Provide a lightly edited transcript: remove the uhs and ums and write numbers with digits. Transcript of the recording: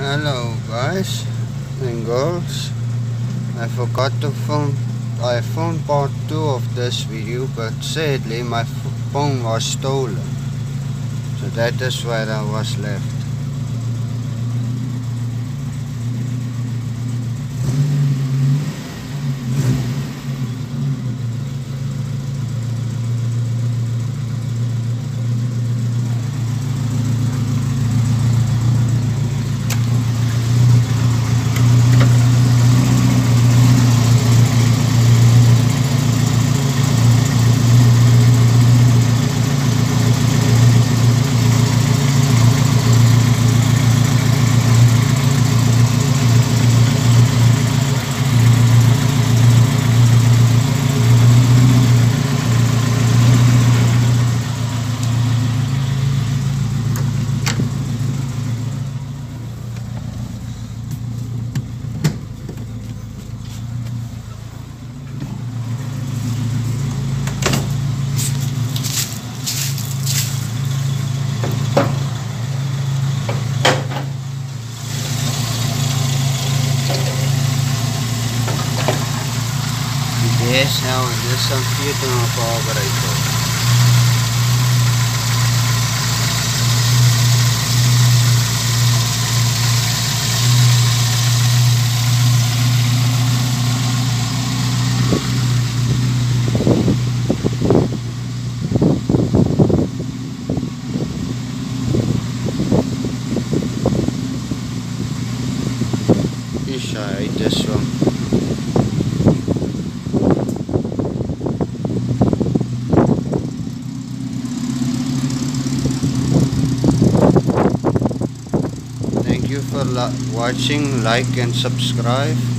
Hello guys and girls. I forgot to film. I filmed part 2 of this video, but sadly my phone was stolen. So that is where I was left. Yes, now there's some theater of operator. I ate this one. Thank you for watching, like and subscribe.